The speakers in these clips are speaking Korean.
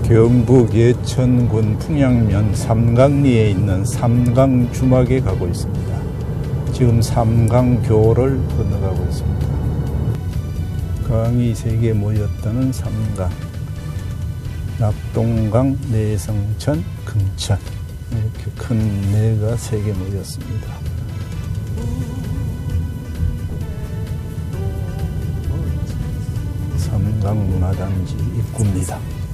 경북 예천군 풍양면 삼강리에 있는 삼강주막에 가고 있습니다. 지금 삼강교를 건너가고 있습니다. 강이 3개 모였다는 삼강, 낙동강, 내성천, 금천, 이렇게 큰 내가 3개 모였습니다. 삼강문화단지 입구입니다.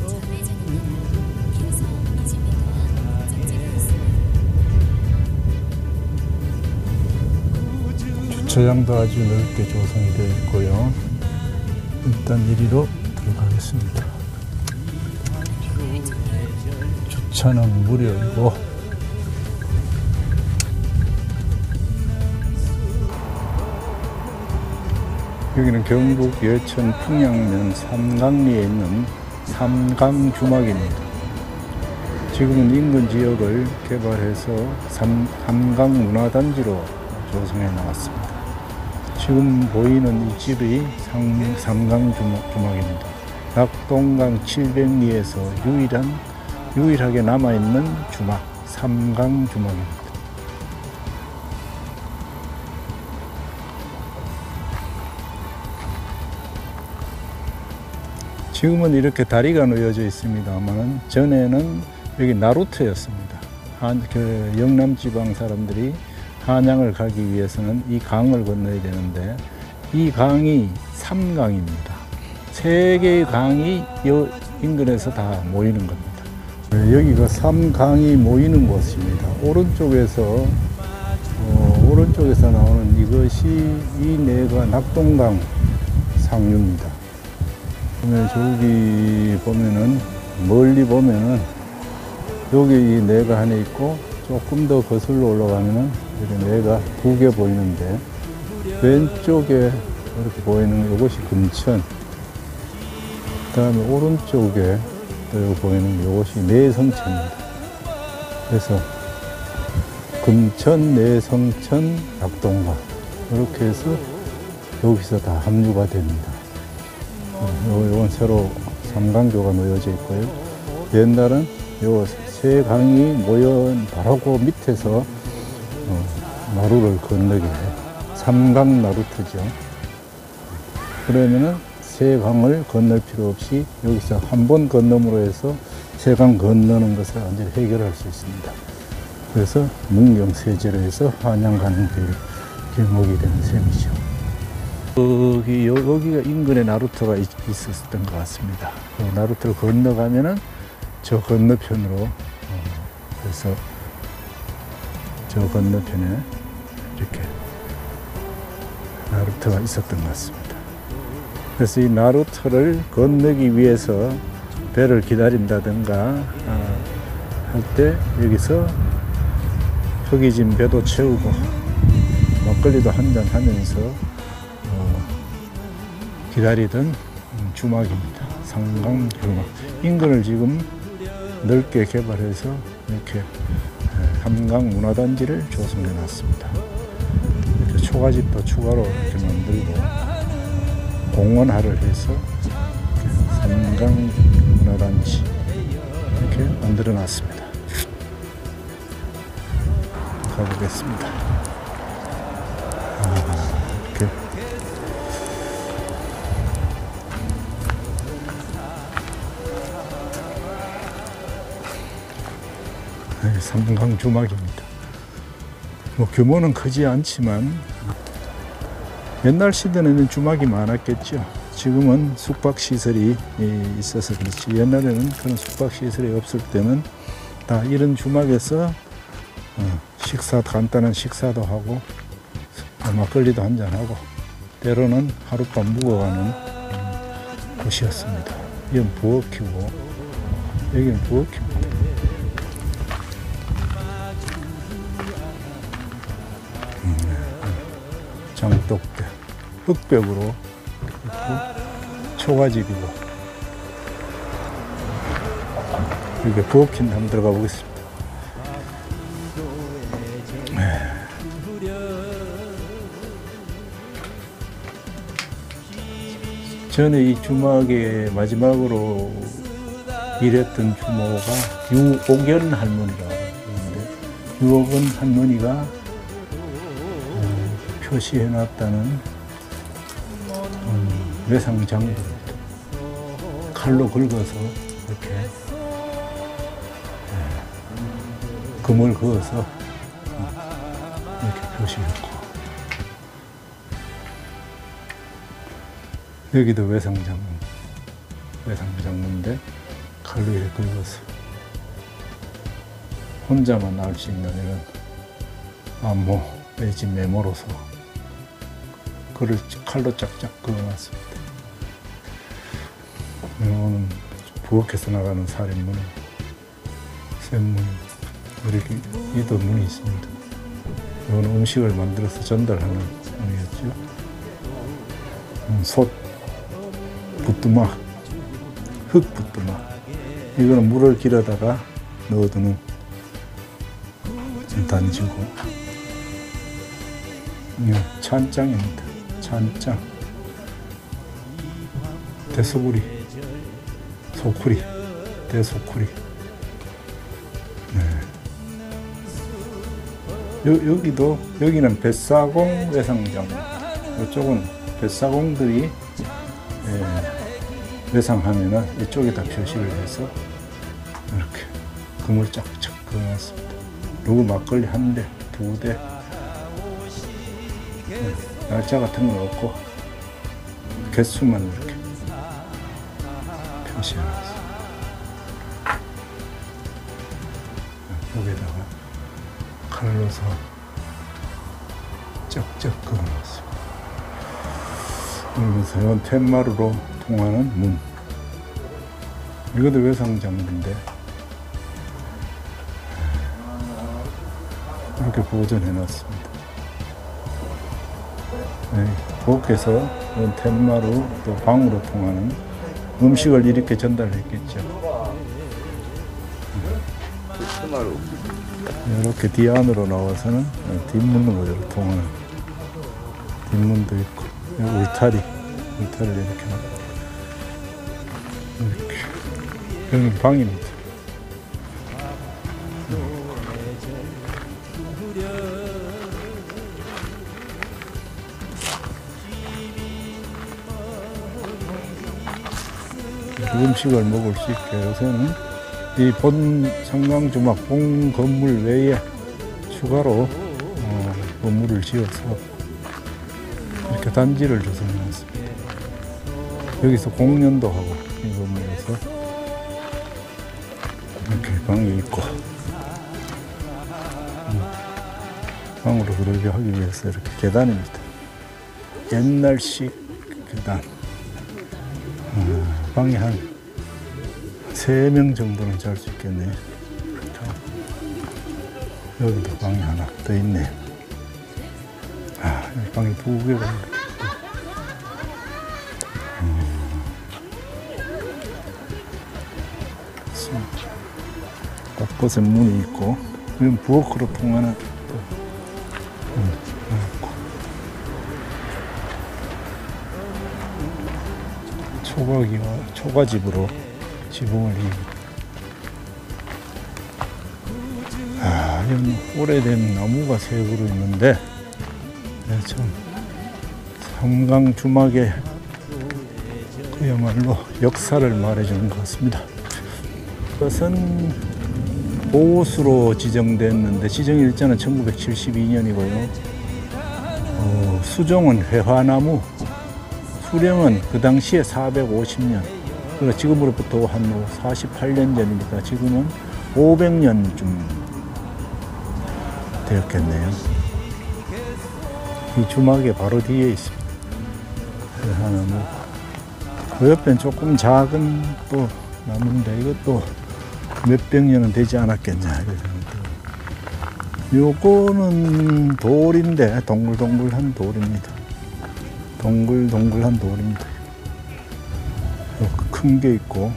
주차장도 아주 넓게 조성이 되어 있고요. 일단 이리로 들어가겠습니다. 주차는 무료이고 여기는 경북 예천 풍양면 삼강리에 있는 삼강주막입니다. 지금은 인근 지역을 개발해서 삼강문화단지로 조성해 나왔습니다. 지금 보이는 이 집이 삼강주막입니다. 낙동강 700리에서 유일하게 남아있는 주막, 삼강주막입니다. 지금은 이렇게 다리가 놓여져 있습니다만 전에는 여기 나루터였습니다. 영남 지방 사람들이 한양을 가기 위해서는 이 강을 건너야 되는데 이 강이 삼강입니다. 3개의 강이 이 인근에서 다 모이는 겁니다. 여기가 삼강이 모이는 곳입니다. 오른쪽에서 나오는 이것이 이 내가 낙동강 상류입니다. 저기 보면은 멀리 보면은 여기 이 내가 하나 있고 조금 더 거슬러 올라가면은 여기 내가 2개 보이는데 왼쪽에 이렇게 보이는 이것이 금천, 그 다음에 오른쪽에 또 보이는 이것이 내성천입니다. 그래서 금천, 내성천, 낙동강 이렇게 해서 여기서 다 합류가 됩니다. 이건 새로 삼강교가 놓여져 있고요. 옛날은 요 3강이 모여 바로 그 밑에서 나루를 건너게 해요. 삼강 나루터죠. 그러면은 3강을 건널 필요 없이 여기서 한 번 건너므로 해서 3강 건너는 것을 완전히 해결할 수 있습니다. 그래서 문경세제로 해서 한양 가는 길목이 되는 셈이죠. 여기가 인근에 나루터가 있었던 것 같습니다. 나루터를 건너가면은 저 건너편으로, 그래서 저 건너편에 이렇게 나루터가 있었던 것 같습니다. 그래서 이 나루터를 건너기 위해서 배를 기다린다든가 할 때 여기서 허기진 배도 채우고 막걸리도 한잔 하면서 기다리던 주막입니다. 삼강주막. 인근을 지금 넓게 개발해서 이렇게 삼강문화단지를 조성해 놨습니다. 이렇게 초가집도 추가로 이렇게 만들고 공원화를 해서 삼강문화단지 이렇게 만들어 놨습니다. 가보겠습니다. 이렇게 삼강주막입니다. 규모는 크지 않지만 옛날 시대에는 주막이 많았겠죠. 지금은 숙박시설이 있어서 그렇지, 옛날에는 그런 숙박시설이 없을 때는 다 이런 주막에서 간단한 식사도 하고 막걸리도 한잔하고 때로는 하룻밤 묵어가는 곳이었습니다. 이건 부엌이고 여기는 부엌입니다. 장독대, 흑벽으로 있고 초가집이고 이렇게 부엌인 한번 들어가 보겠습니다. 전에 이 주막에 마지막으로 일했던 주모가 유옥연 할머니라고 하는데, 유옥연 할머니가 표시해놨다는 외상장부입니다. 칼로 긁어서 이렇게 금을 그어서 이렇게 표시했고, 여기도 외상장부인데 칼로 이렇게 긁어서 혼자만 알 수 있는 이런 암호 매집 메모로서 글을 칼로 짝짝 그어놨습니다. 이거는 부엌에서 나가는 살인문, 샘문, 이렇게 이도 문이 있습니다. 이건 음식을 만들어서 전달하는 문이었죠. 솥, 붓두막, 흙 붓두막. 이거는 물을 길어다가 넣어두는 단지고, 이건 찬장입니다. 찬장, 대소구리, 소쿠리, 대소쿠리. 여기는 뱃사공 외상장. 이쪽은 뱃사공들이 외상하면은 이쪽에다 표시를 해서 이렇게 금을 쫙쫙 그어놨습니다. 누구 막걸리 한 대, 두 대, 날짜 같은 건 없고 개수만 이렇게 표시해놨어요. 여기다가 칼로서 쩍쩍 그어놨습니다. 그러면서 이건 텐마루로 통하는 문. 이것도 외상장부인데 이렇게 보존해놨습니다. 부엌에서 텐마루 또 방으로 통하는 음식을 이렇게 전달했겠죠. 텐마루. 이렇게 뒤 안으로 나와서는 뒷문으로 이렇게 통하는 뒷문도 있고, 울타리를 이렇게 놨고, 이렇게. 여기는 방입니다. 음식을 먹을 수 있게 요새는 이 본 상강주막 본 건물 외에 추가로 건물을 지어서 이렇게 단지를 조성해놨습니다. 여기서 공연도 하고, 이 건물에서 이렇게 방이 있고, 방으로 들어오게 하기 위해서 이렇게 계단입니다. 옛날식 계단. 방이 한 3명 정도는 잘 수 있겠네요. 여기도 방이 하나 더 있네요. 여기 방이 2개가 이렇게 있습니다. 곳곳에 문이 있고, 이건 부엌으로 통하는 있고, 초가집으로 지붕을 이입니다. 이건 오래된 나무가 세그루 있는데, 참 삼강 주막의 그야말로 역사를 말해주는 것 같습니다. 이것은 보호수로 지정됐는데, 지정일자는 1972년이고요. 수종은 회화나무, 수령은 그 당시에 450년, 그러니까 지금으로부터 한 48년 전이니까 지금은 500년쯤 되었겠네요. 이 주막의 바로 뒤에 있습니다. 회화나무. 그 옆엔 조금 작은 또 나무인데, 이것도 몇백 년은 되지 않았겠냐. 요거는 돌인데, 동글동글한 돌입니다. 동글동글한 돌입니다. 큰 게 있고,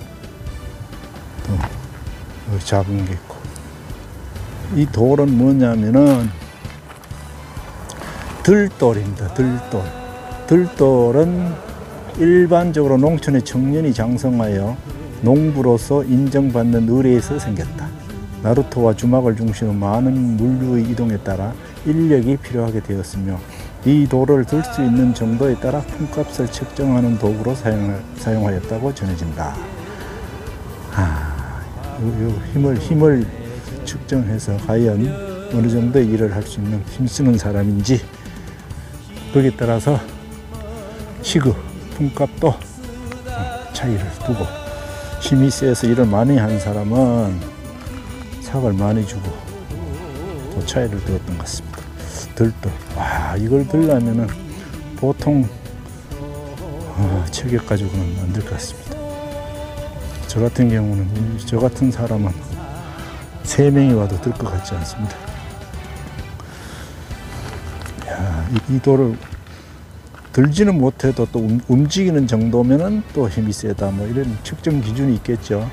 또 작은 게 있고. 이 돌은 뭐냐면은 들돌입니다. 들돌. 들돌은 일반적으로 농촌의 청년이 장성하여 농부로서 인정받는 의뢰에서 생겼다. 나루토와 주막을 중심으로 많은 물류의 이동에 따라 인력이 필요하게 되었으며 이 돌을 들 수 있는 정도에 따라 품값을 측정하는 도구로 사용하였다고 전해진다. 힘을 측정해서 과연 어느 정도의 일을 할 수 있는 힘쓰는 사람인지 거기에 따라서 시급, 품값도 차이를 두고 힘이 세서 일을 많이 한 사람은 삭을 많이 주고 또 차이를 두었던 것 같습니다. 들도 이걸 들려면은 보통 체격 가지고는 안 될 것 같습니다. 저 같은 경우는 저 같은 사람은 3명이 와도 들 것 같지 않습니다. 이 돌을 들지는 못해도 또 움직이는 정도면은 또 힘이 세다 뭐 이런 측정 기준이 있겠죠.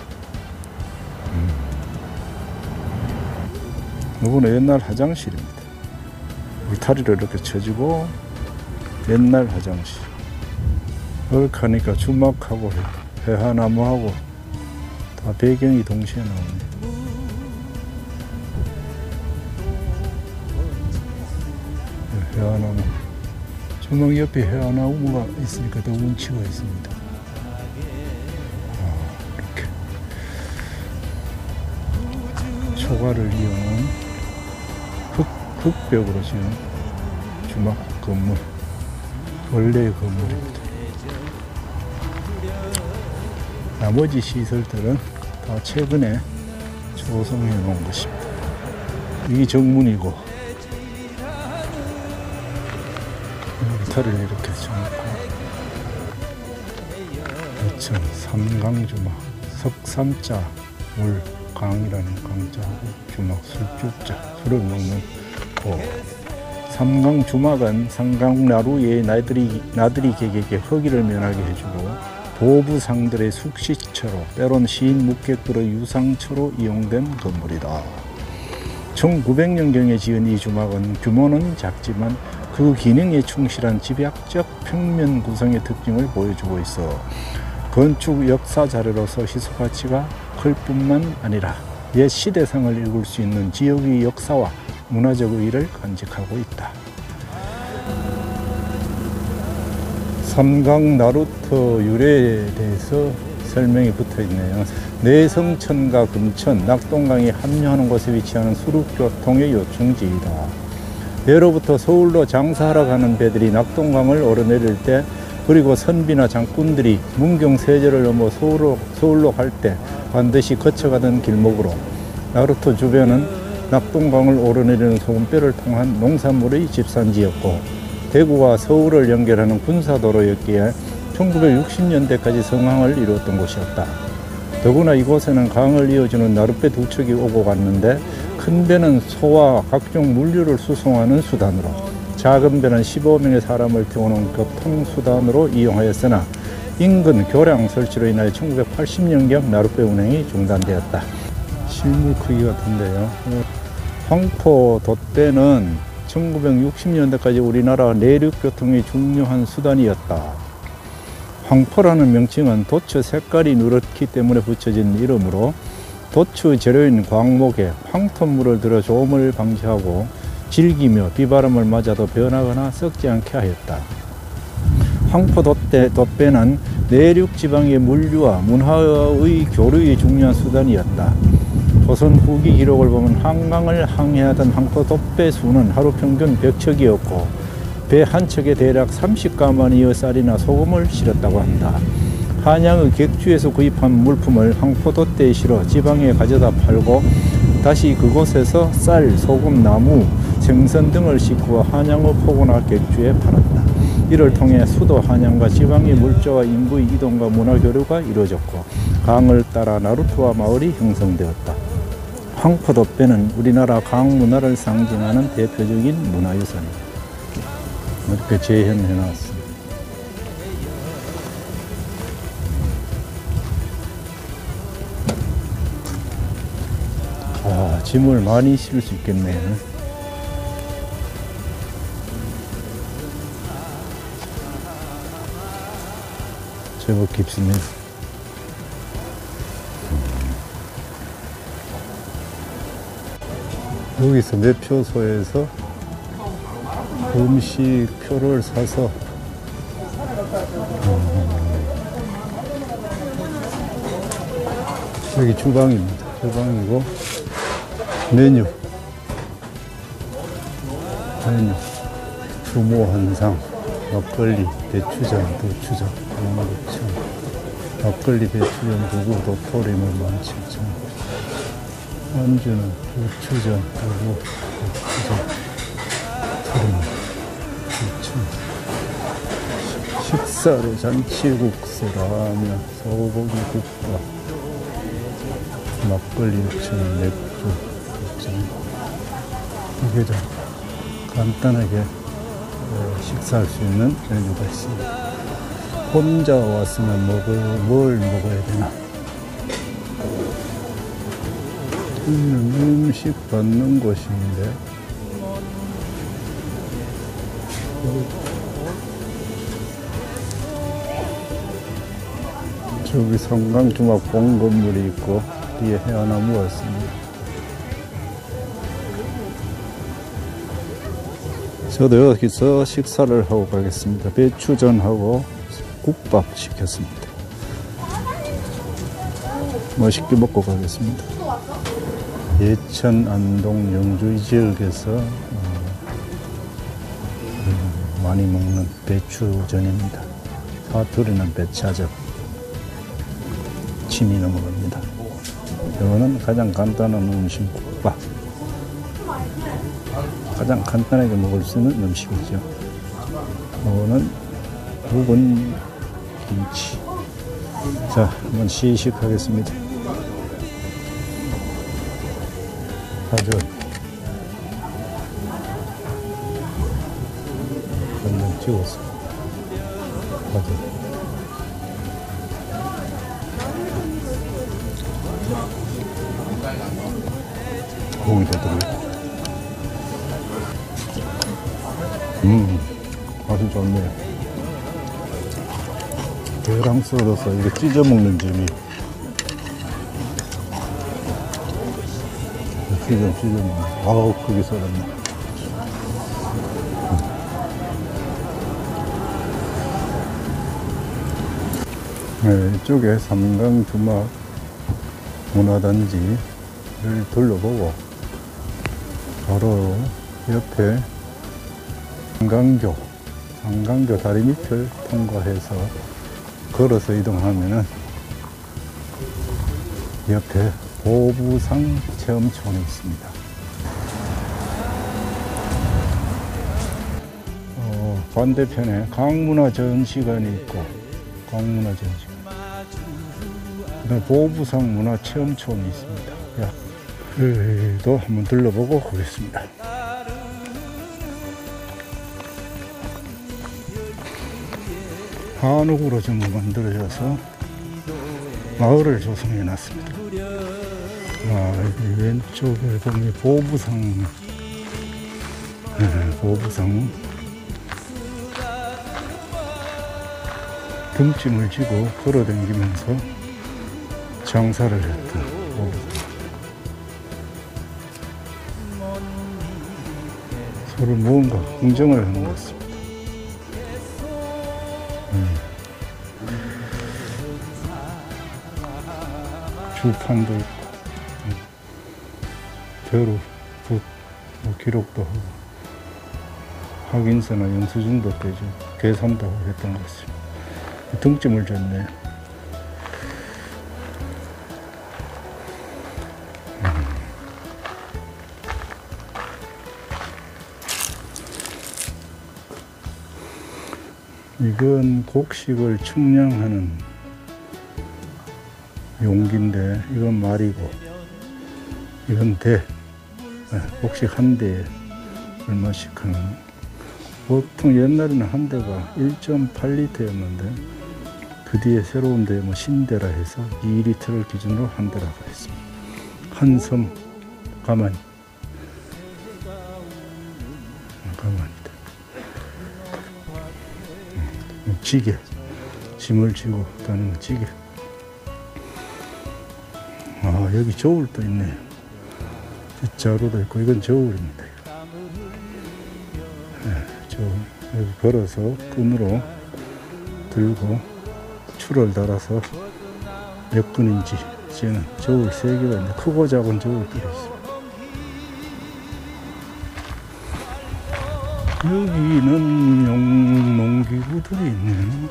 이거는 옛날 화장실입니다. 울타리를 이렇게 쳐주고 옛날 화장실. 이렇게 하니까 주막하고 회화나무하고 다 배경이 동시에 나오네. 회화나무. 주막 옆에 회화나무가 있으니까 더 운치가 있습니다. 이렇게 초가를 이용한 흙벽으로 지은 주막 건물, 원래의 건물입니다. 나머지 시설들은 다 최근에 조성해 놓은 것입니다. 이게 정문이고 울타리를 이렇게 정합하고 여천 삼강주막, 석삼자 물강이라는 강자하고 주막 술주자, 술을 먹는 고. 삼강주막은 삼강나루의 나들이 객에게 허기를 면하게 해주고 보부상들의 숙식처로 때론 시인 묵객들의 유상처로 이용된 건물이다. 1900년경에 지은 이 주막은 규모는 작지만 그 기능에 충실한 집약적 평면 구성의 특징을 보여주고 있어 건축 역사 자료로서 희소 가치가 클 뿐만 아니라 옛 시대상을 읽을 수 있는 지역의 역사와 문화적 의의를 간직하고 있다. 삼강 나루토 유래에 대해서 설명이 붙어 있네요. 내성천과 금천, 낙동강이 합류하는 곳에 위치하는 수륙교통의 요충지이다. 예로부터 서울로 장사하러 가는 배들이 낙동강을 오르내릴 때 그리고 선비나 장군들이 문경세제를 넘어 서울로 갈 때 반드시 거쳐가던 길목으로 나루토 주변은 낙동강을 오르내리는 소금뼈를 통한 농산물의 집산지였고 대구와 서울을 연결하는 군사도로였기에 1960년대까지 성황을 이루었던 곳이었다. 더구나 이곳에는 강을 이어주는 나룻배 2척이 오고 갔는데 큰 배는 소와 각종 물류를 수송하는 수단으로 작은 배는 15명의 사람을 태우는 교통수단으로 이용하였으나 인근 교량 설치로 인하여 1980년경 나룻배 운행이 중단되었다. 실물 크기 같은데요. 황포 돛대는 1960년대까지 우리나라 내륙교통의 중요한 수단이었다. 황포라는 명칭은 도처 색깔이 누렇기 때문에 붙여진 이름으로 도처 재료인 광목에 황토물을 들어 조음을 방지하고 질기며 비바람을 맞아도 변하거나 썩지 않게 하였다. 황포 돛배는 내륙 지방의 물류와 문화의 교류의 중요한 수단이었다. 조선 후기 기록을 보면 한강을 항해하던 황포 돛배 수는 하루 평균 100척이었고 배 한 척에 대략 30가마니의 쌀이나 소금을 실었다고 한다. 한양의 객주에서 구입한 물품을 황포 돛대에 실어 지방에 가져다 팔고 다시 그곳에서 쌀, 소금, 나무, 생선 등을 싣고 한양의 포구나 객주에 팔았다. 이를 통해 수도 한양과 지방의 물자와 인구의 이동과 문화 교류가 이루어졌고 강을 따라 나루토와 마을이 형성되었다. 황포 돛배는 우리나라 강 문화를 상징하는 대표적인 문화유산이다. 이렇게 재현해 놨습니다. 짐을 많이 실을 수 있겠네. 제법 깊습니다. 여기서 매표소에서 음식표를 사서 여기 주방입니다. 주방이고 메뉴 주모 한상, 막걸리, 배추전, 도추전 16,000원, 막걸리, 배추전, 두부, 도토리물 17,000원, 안주는 도추전, 두부, 도추전, 토리물 2,000원. 식사로 잔치국수, 라면, 소고기, 국밥, 막걸리 6,000원, 맥주 6,000원. 이게 좀 간단하게 식사할 수 있는 메뉴가 있습니다. 혼자 왔으면 뭘 먹어야 되나? 음식 받는 곳인데 저기 성강중학봉 건물이 있고 뒤에 해안나무가 있습니다. 저도 여기서 식사를 하고 가겠습니다. 배추전하고 국밥 시켰습니다. 맛있게 먹고 가겠습니다. 예천, 안동, 영주 지역에서 많이 먹는 배추전입니다. 사투리는 배차전, 침이 넘어갑니다. 이거는 가장 간단한 음식 국밥. 가장 간단하게 먹을 수 있는 음식이죠. 이거는 묵은 김치. 자, 한번 시식하겠습니다. 파전. 한번 찍었어. 파전. 고기도 들어있고. 맛이 좋네요. 계랑 썰어서 이게 찢어 먹는 재미. 찢어 먹는. 아우, 크게 썰었네. 네, 이쪽에 삼강주막 문화단지를 둘러보고 바로 옆에 상강교 다리 밑을 통과해서 걸어서 이동하면은 옆에 보부상 체험촌이 있습니다. 반대편에 강문화전시관이 있고, 강문화전시관. 그다음 보부상 문화체험촌이 있습니다. 여기도 한번 둘러보고 가겠습니다. 한옥으로 전부 만들어져서 마을을 조성해 놨습니다. 여기 왼쪽에 보면 보부상, 보부상 등짐을 지고 걸어다니면서 장사를 했던 보부상. 서로 무언가 공정을 하는 것 같습니다. 주판도 있고, 벼루, 붓, 기록도 하고, 확인서나 영수증도 떼죠. 계산도 하고 했던 것 같습니다. 등짐을 졌네. 이건 곡식을 측량하는 용기인데, 이건 말이고, 이건 대, 곡식 한 대에 얼마씩 하는. 보통 옛날에는 한 대가 1.8리터였는데, 그 뒤에 새로운 데 신대라 해서 2리터를 기준으로 한 대라고 했습니다. 한섬 가마니. 가마니다. 지게. 짐을 지고 다니는 지게. 여기 저울도 있네요. 빗자루도 있고, 이건 저울입니다. 여기 걸어서 끈으로 들고 줄을 달아서 몇 분인지 재는 저울 3개가 있는데, 크고 작은 저울들이 있습니다. 여기는 농기구들이 있네요.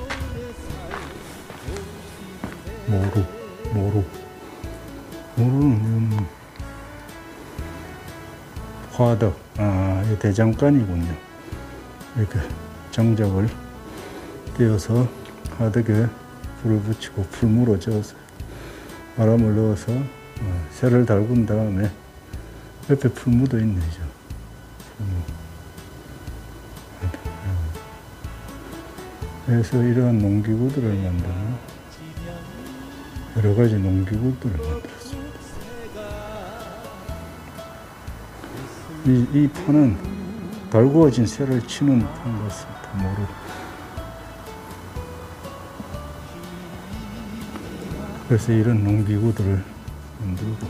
모루는 화덕, 이 대장간이군요. 이렇게 장작을 떼어서 화덕에 불을 붙이고 풀무로 저어서 바람을 넣어서 쇠를 달군 다음에, 옆에 풀무도 있네. 그래서 이러한 농기구들을 만드는, 여러 가지 농기구들을 만들었습니다. 이 판은 달구어진 쇠를 치는 판 같습니다. 모루. 그래서 이런 농기구들을 만들고,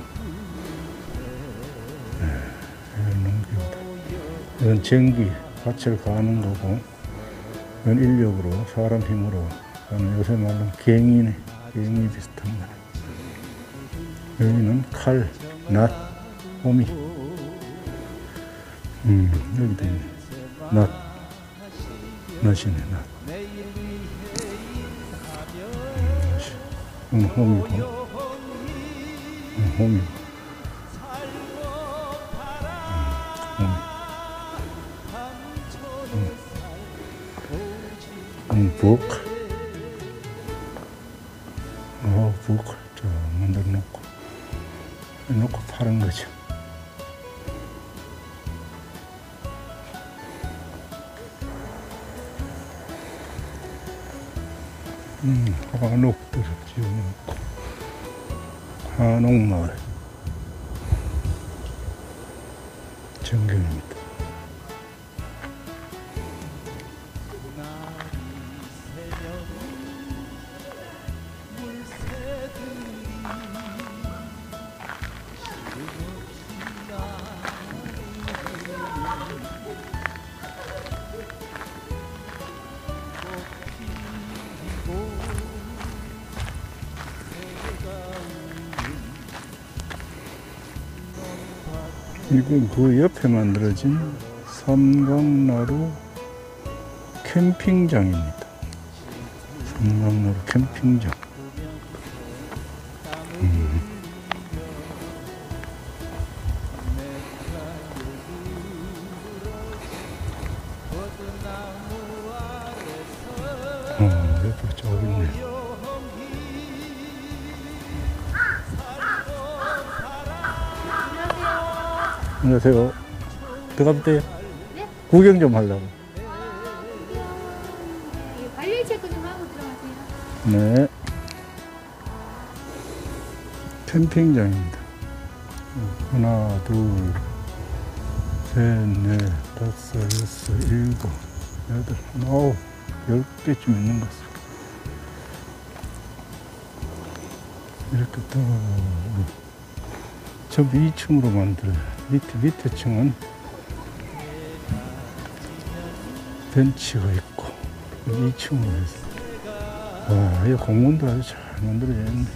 이런 농기구들. 이건 전기, 밭을 가는 거고, 이건 인력으로, 사람 힘으로 가는, 요새 말로 갱이 비슷한 거네. 여기는 칼, 낫, 호미. 여기도 있네. 낫이네, 낫. 호미고, 호미. 부엌. 부엌을 좀 만들어 놓고 파는 거죠. 한옥들을 지어놓고, 한옥마을 전경입니다. 이건 그 옆에 만들어진 삼각나루 캠핑장입니다. 삼각나루 캠핑장. 옆에 저기 있네. 안녕하세요. 들어가도 돼요? 네? 구경 좀 하려고. 관리 체크 좀 하고 들어가세요. 네. 캠핑장입니다. 하나, 둘, 셋, 넷, 다섯, 여섯, 일곱, 여덟, 아홉, 10개쯤 있는 것 같습니다. 이렇게 또 저 2층으로 만들어요. 밑에 층은 벤치가 있고 2층으로 했어요. 와, 이 공원도 아주 잘 만들어져 있네.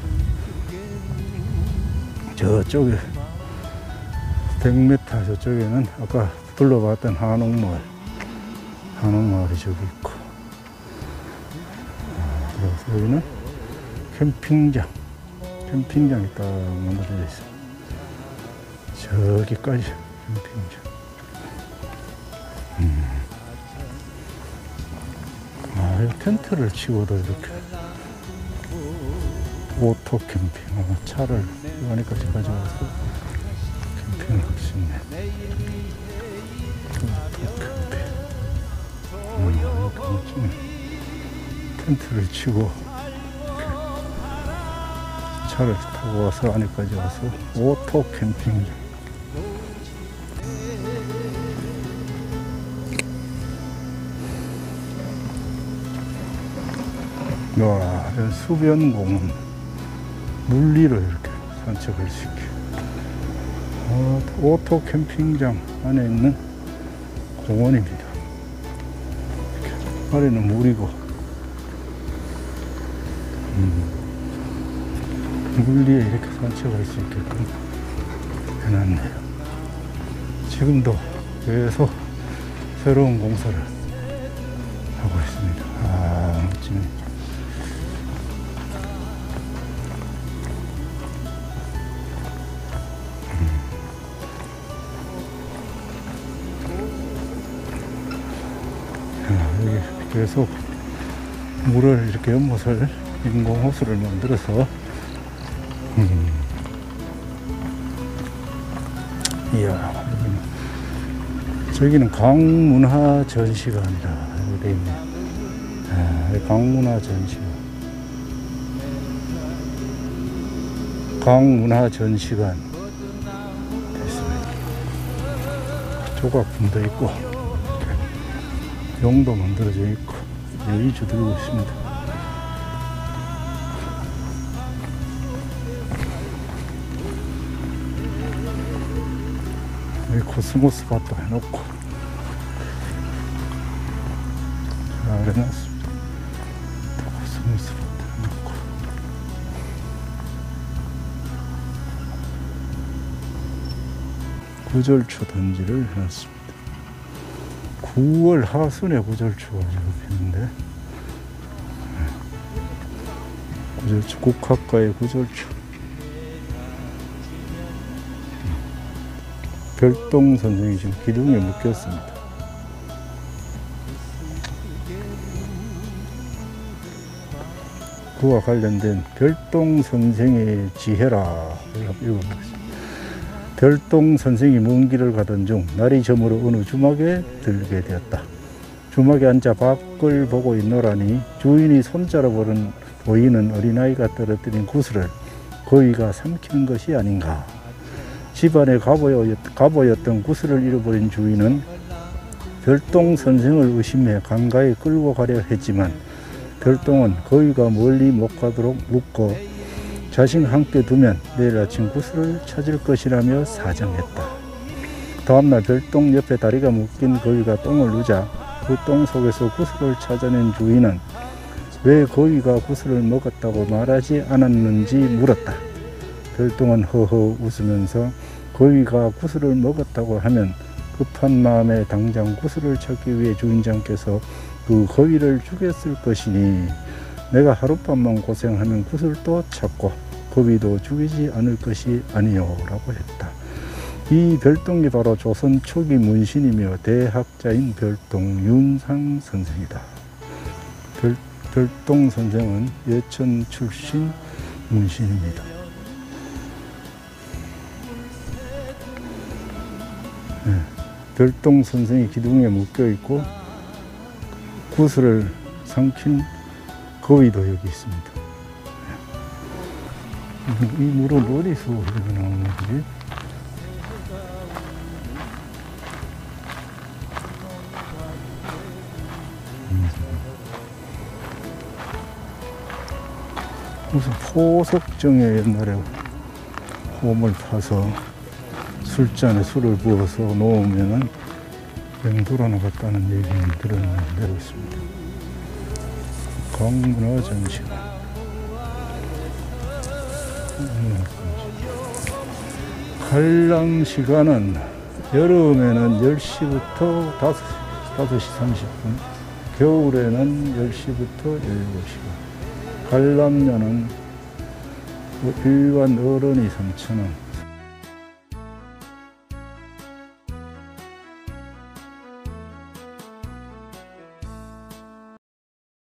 저쪽에 100m 저쪽에는 아까 둘러봤던 한옥마을이 저기 있고, 그래서 여기는 캠핑장이 딱 만들어져 있어요. 저기까지 캠핑장. 이 텐트를 치고도 이렇게 오토 캠핑, 차를 이 안에까지 가져와서 캠핑을 할 수 있네. 오토 캠핑. 텐트를 치고 차를 타고 와서 안에까지 와서 오토 캠핑장. 와, 수변공원. 물리로 이렇게 산책할 수 있게. 오토 캠핑장 안에 있는 공원입니다. 이렇게 아래는 물이고, 물 위에 이렇게 산책할 수 있게끔 해놨네요. 지금도 계속 새로운 공사를 하고 있습니다. 아, 멋지네. 여기 계속 물을 이렇게 연못을, 인공 호수를 만들어서 이야, 저기는 강문화 전시관이라 되어 있네. 강문화 전시관. 강문화 전시관 됐습니다. 조각품도 있고, 용도 만들어져 있고, 여의주 들고 있습니다. 여기 코스모스 밭도 해놓고 잘 해놨습니다. 코스모스 밭도 해놓고, 구절초 단지를 해놨습니다. 9월 하순에 구절초가 피는데, 구절초, 국화과의 구절초. 별똥 선생이 지금 기둥에 묶였습니다. 그와 관련된 별똥 선생의 지혜라 읽어보겠습니다. 별똥 선생이 먼 길을 가던 중 날이 저물어 어느 주막에 들게 되었다. 주막에 앉아 밖을 보고 있노라니 주인이 손자로 보이는 어린아이가 떨어뜨린 구슬을 거위가 삼키는 것이 아닌가. 집안에 가보였던 구슬을 잃어버린 주인은 별똥 선생을 의심해 강가에 끌고 가려 했지만 별똥은 거위가 멀리 못 가도록 묶고 자신과 함께 두면 내일 아침 구슬을 찾을 것이라며 사정했다. 다음날 별똥 옆에 다리가 묶인 거위가 똥을 누자 그 똥 속에서 구슬을 찾아낸 주인은 왜 거위가 구슬을 먹었다고 말하지 않았는지 물었다. 별똥은 허허 웃으면서 거위가 구슬을 먹었다고 하면 급한 마음에 당장 구슬을 찾기 위해 주인장께서 그 거위를 죽였을 것이니 내가 하룻밤만 고생하면 구슬도 찾고 거위도 죽이지 않을 것이 아니요 라고 했다. 이 별똥이 바로 조선 초기 문신이며 대학자인 별똥 윤상 선생이다. 별똥 선생은 예천 출신 문신입니다. 별똥 선생이 기둥에 묶여 있고 구슬을 삼킨 거위도 여기 있습니다. 이 물은 어디서 흘러나오는 거지? 무슨 포석정에 옛날에 홈을 파서 술잔에 술을 부어서 놓으면은 맹돌아 나갔다는 얘기는 들었는데 있습니다. 강문화 전시관. 관람 시간은 여름에는 10시부터 5시 30분, 겨울에는 10시부터 17시간. 관람료는 일반 어른이 3,000원,